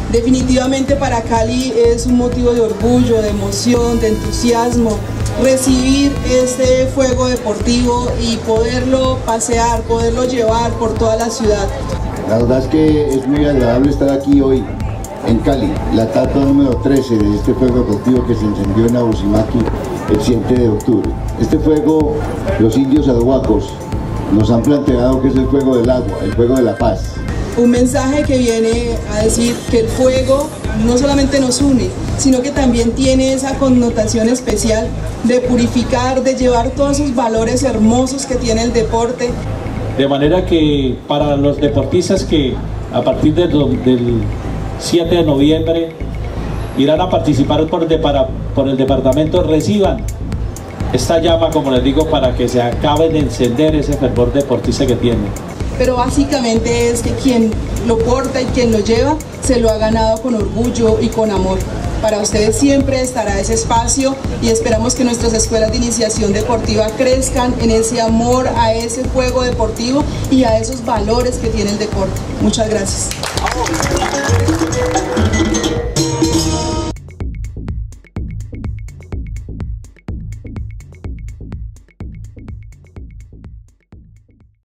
Definitivamente para Cali es un motivo de orgullo, de emoción, de entusiasmo, recibir este fuego deportivo y poderlo pasear, poderlo llevar por toda la ciudad. La verdad es que es muy agradable estar aquí hoy en Cali, la etapa número 13 de este fuego deportivo que se encendió en Abusimaki el 7 de octubre. Este fuego, los indios arhuacos nos han planteado que es el fuego del agua, el fuego de la paz. Un mensaje que viene a decir que el fuego no solamente nos une, sino que también tiene esa connotación especial de purificar, de llevar todos esos valores hermosos que tiene el deporte. De manera que para los deportistas que a partir del 7 de noviembre irán a participar por el departamento, reciban esta llama, como les digo, para que se acabe de encender ese fervor deportista que tienen. Pero básicamente es que quien lo porta y quien lo lleva se lo ha ganado con orgullo y con amor. Para ustedes siempre estará ese espacio y esperamos que nuestras escuelas de iniciación deportiva crezcan en ese amor a ese juego deportivo y a esos valores que tiene el deporte. Muchas gracias.